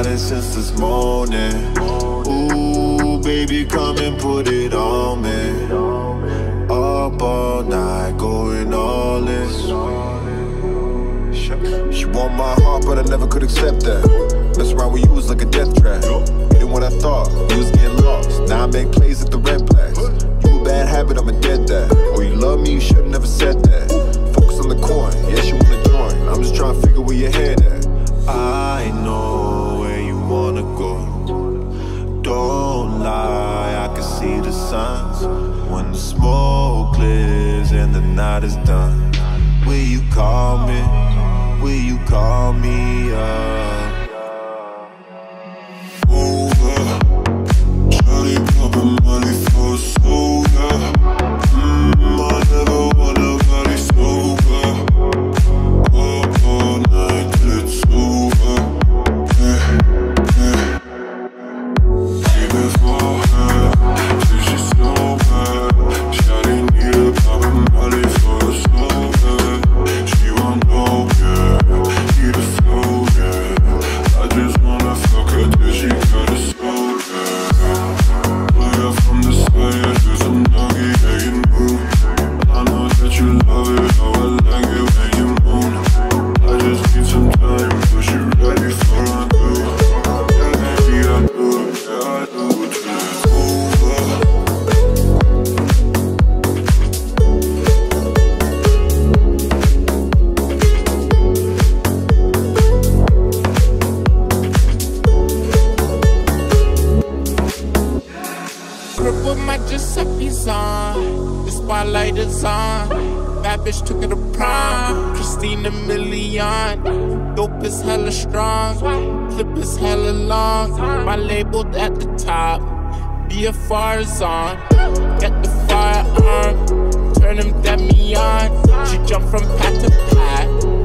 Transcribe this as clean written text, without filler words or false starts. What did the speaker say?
riding since this morning. Ooh, baby, come and put it on me. Up all night, going all in. She want my heart, but I never could accept that. Mess around with you was like a death trap. You did what I thought, we was getting lost. Now I make plays at the red blacks. You a bad habit, I'm a dead dad. Oh, you love me, you should've never said that. Focus on the coin, yes, you wanna join. I'm just trying to figure where your head at. I know where you wanna go. Don't lie, I can see the signs. When the smoke clears and the night is done, will you call me? Will you call me up? Over, Charlie poppin' money for soda. I never want nobody sober. Up all night till it's over. Yeah, yeah. Even for her, till she's sober. Charlie need a poppin' money for soda. She won't know, yeah. Need a flow, yeah. I just wanna fuck her till she got a soul, yeah. Pull her from the side, do some doggy, yeah, you move. I know that you love it, how I like it when you moan. I just need some time, but you ready for a do. Baby, I do it, yeah, I do it till it's over. Crib with my Giuseppe's on, the spotlight is on. Bad bitch took her to prom, Christina Milian. Dope is hella strong, clip is hella long. My label at the top, BFR is on. Get the firearm, turn him, get me on. She jump from pad to pad,